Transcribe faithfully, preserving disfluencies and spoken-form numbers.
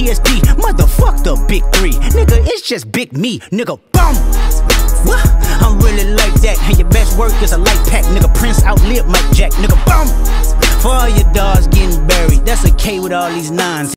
P S D, motherfuck the big three. Nigga, it's just big me, nigga, bum. What? I'm really like that, and your best work is a light pack. Nigga, Prince outlived Mike Jack, nigga, bum. For all your dogs getting buried, that's a K with all these nines.